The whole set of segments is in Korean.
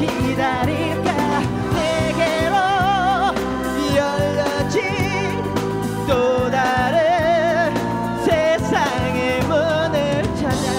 기다릴까 내게로 열려진 또 다른 세상의 문을 찾아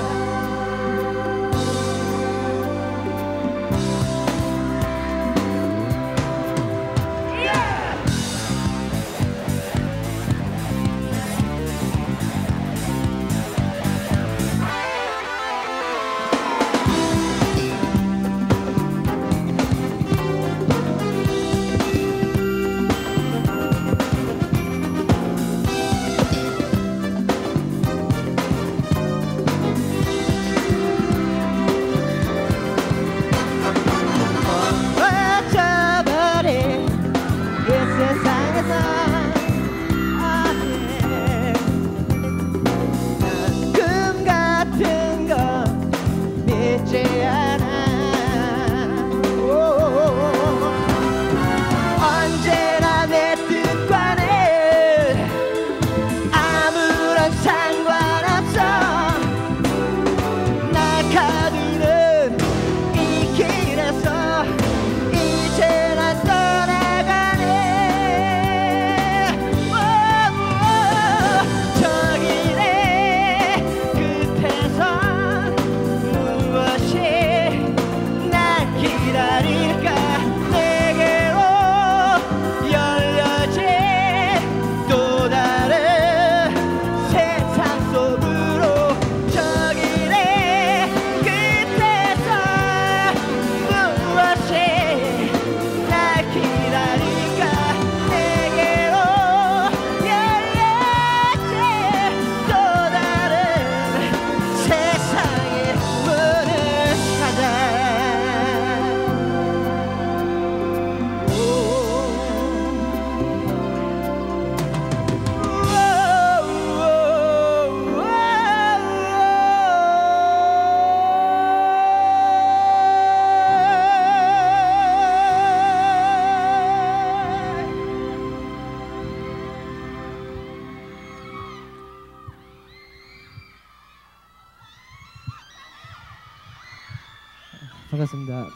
반갑습니다.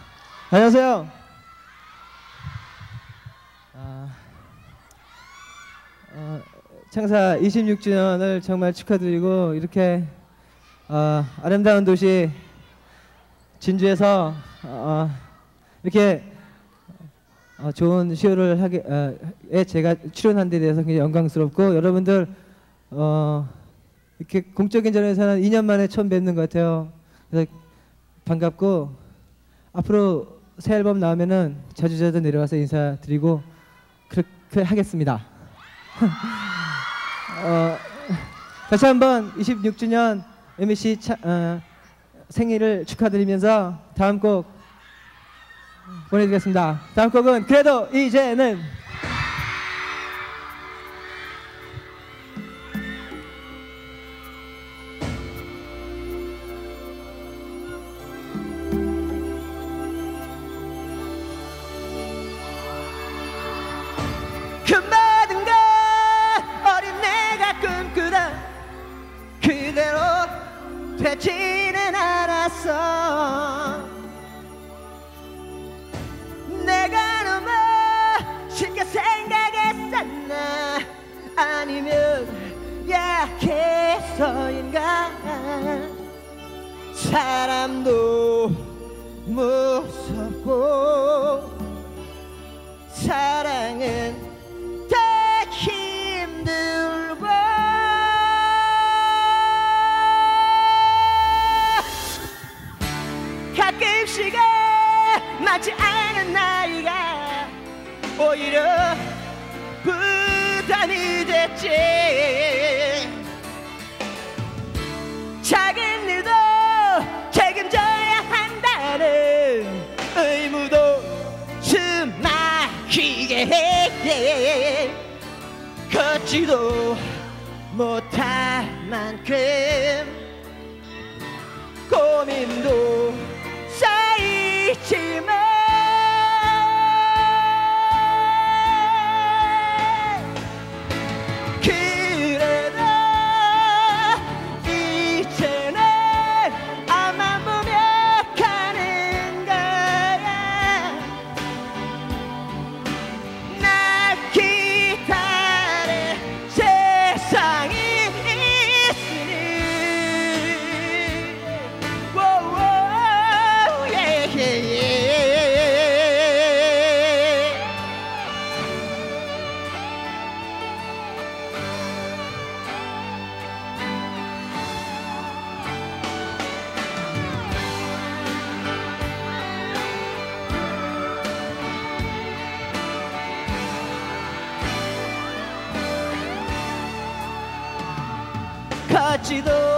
안녕하세요. 창사 26주년을 정말 축하드리고 이렇게 아름다운 도시 진주에서 이렇게 좋은 쇼를 하게 제가 출연한 데 대해서 굉장히 영광스럽고 여러분들 이렇게 공적인 자리에서는 2년 만에 처음 뵙는 것 같아요. 그래서 반갑고 앞으로 새 앨범 나오면은 자주자주 내려와서 인사드리고 그렇게 하겠습니다. 다시 한번 26주년 MBC 생일을 축하드리면서 다음 곡 보내드리겠습니다. 다음 곡은 그래도 이제는 그 모든 걸 어린 내가 꿈꾸던 그대로 되지는 않았어. 내가 너무 쉽게 생각했었나 아니면 약해서인가. 사람도 무섭고 사랑은 더 힘들고 가끔씩은 맞지 않은 나이가 오히려 부담이 됐지. 작은 일도 책임져야 한다는 의무도 숨 막히게 해. 걷지도 못할 만큼 고민도 쌓이지만 그래도 이제는 앞만 보며 가는 걸 같지도